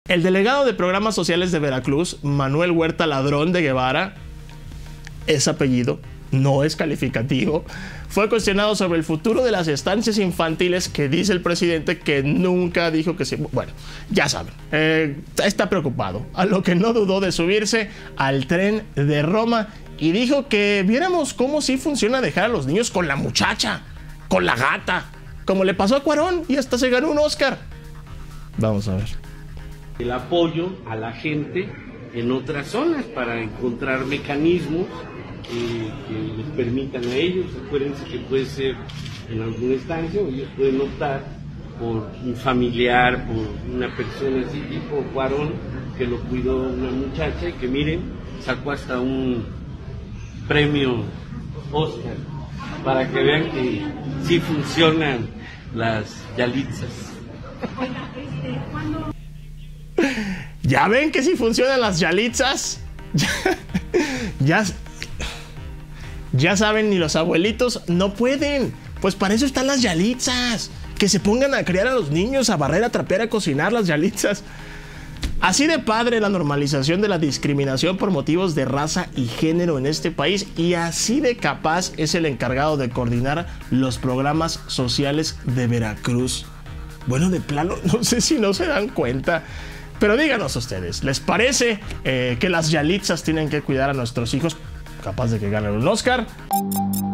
El delegado de Programas Sociales de Veracruz, Manuel Huerta Ladrón de Guevara, es apellido, no es calificativo, fue cuestionado sobre el futuro de las estancias infantiles que dice el presidente que nunca dijo que sí. Bueno, ya saben, está preocupado, a lo que no dudó de subirse al tren de Roma y dijo que viéramos cómo sí funciona dejar a los niños con la muchacha, con la gata, como le pasó a Cuarón y hasta se ganó un Oscar. Vamos a ver. El apoyo a la gente en otras zonas para encontrar mecanismos que les permitan a ellos. Acuérdense que puede ser en alguna estancia o ellos pueden optar por un familiar, por una persona así tipo Cuarón que lo cuidó una muchacha y que miren, sacó hasta un premio Oscar para que vean que sí funcionan las Yalitzas. ¿Ya ven que sí funcionan las Yalitzas? Ya saben, ni los abuelitos no pueden. Pues para eso están las Yalitzas. Que se pongan a criar a los niños, a barrer, a trapear, a cocinar las Yalitzas. Así de padre la normalización de la discriminación por motivos de raza y género en este país, y así de capaz es el encargado de coordinar los programas sociales de Veracruz. Bueno, de plano, no sé si no se dan cuenta. Pero díganos ustedes, ¿les parece que las Yalitzas tienen que cuidar a nuestros hijos capaz de que ganen un Oscar?